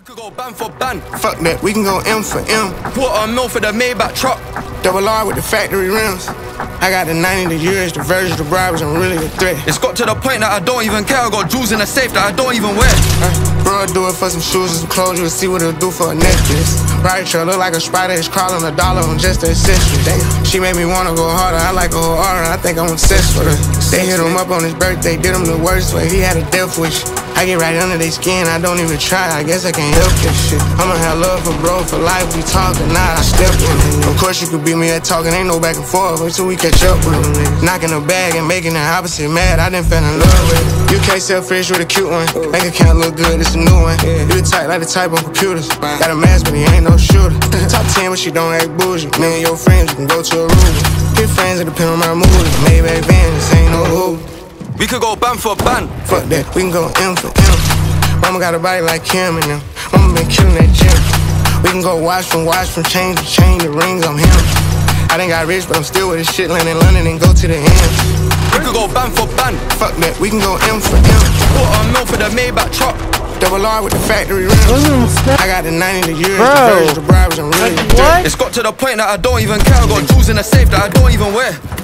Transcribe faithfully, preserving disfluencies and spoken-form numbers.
We could go band for band. Fuck that, we can go M for M. Quarter a mil for the Maybach truck. Double R with the factory rims. I got the ninety, the years, the versions, the bribes, I'm really a threat. It's got to the point that I don't even care. I got jewels in the safe that I don't even wear. Uh, bro, I'll do it for some shoes and some clothes. You'll see what it'll do for a necklace. Right trail look like a spider, it's crawling a dollar on just the accessory. Damn, she made me wanna go harder. I like a whole aura, I think I'm obsessed with her. They hit him up on his birthday, did him the worst way. He had a death wish. I get right under their skin, I don't even try. I guess I can't help this shit. I'ma have love for bro for life. We talking, nah, I step in it. Of course you could beat me at talking, ain't no back and forth until we catch up with them. Knocking the bag and making the opposite mad, I done fell in love with it. U K selfish with a cute one. Bank account look good, it's a new one. You the type like the type on computers. Got a mask, but he ain't no shooter. Top ten, but she don't act bougie. Me and your friends, you can go to a room. Get friends, it depend on my mood. Maybach van, this ain't no hoop. We could go band for band. Fuck that, we can go M for M. Mama got a body like Kim and them. Mama been killing that gym. We can go watch from watch from chain to chain, the rings, I'm him. I done got rich, but I'm still with this shit, land in London and go to the end. We could go band for band. Fuck that, we can go M for M. Quarter a mil for the Maybach truck. Double R with the factory rims. I got the ninety, the years, Bro. the versions, the bribes, I'm really Like, what? It's got to the point that I don't even care. I got jewels in the safe that I don't even wear.